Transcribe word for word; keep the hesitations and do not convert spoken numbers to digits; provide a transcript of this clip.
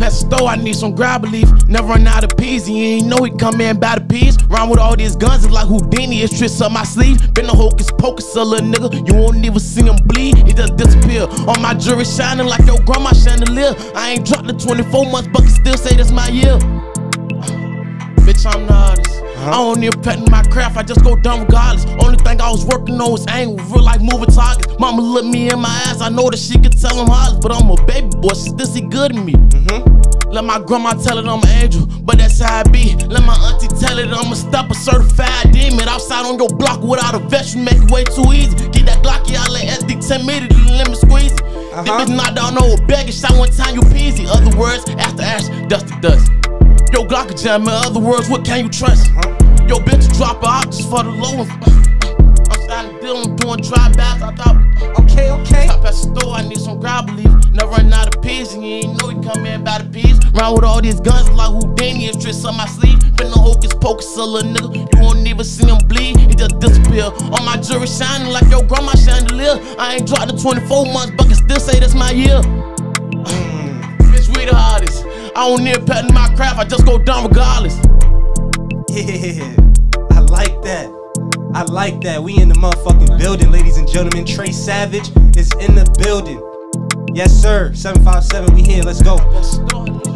past the store, I need some grab leaf. Never run out of peas, he ain't know he come in by the peas. Round with all these guns, it's like Houdini, it's tricks up my sleeve. Been a hocus pocus, a little nigga, you won't even see him bleed. He just disappear. On my jewelry shining like your grandma chandelier. I ain't dropped the twenty-four months, but can still say this my year. Bitch, I'm the artist. Uh-huh. I don't even patent my craft, I just go dumb regardless. Only thing I was working on was aim with real life moving targets. Mama looked me in my ass, I know that she could tell him hollers, but I'm a baby boy, she still see good in me. Mm-hmm. Let my grandma tell it I'm an angel, but that's how I be. Let my auntie tell it I'm a step, a certified demon. Outside on your block without a vest, you make it way too easy. Get that Glocky out like S D ten meter, the limit squeeze it. Uh-huh. This bitch knocked down no baggage, shot one time you peasy. Other words, after ash, dust to dust. Yo, Glock jam, in other words, what can you trust? Huh? Yo, bitch, drop her out just for the low one. I'm starting to deal, I'm doing drive-bys, I thought. Okay, okay. Top at the store, I need some grab leaf. Never run out of peas, and you ain't know he come in by the peas. Round with all these guns like Houdini, it's tricks up my sleeve. Been no hocus pocus, a little nigga, you won't even see him bleed. He just disappear. On my jewelry shining like your grandma chandelier. I ain't dropped the twenty-four months, but can still say that's my year. Mm. Bitch, we the hardest. I don't need patent my craft, I just go down regardless. Yeah, I like that. I like that. We in the motherfucking building, ladies and gentlemen. Trey Savage is in the building. Yes, sir. seven five seven, we here. Let's go.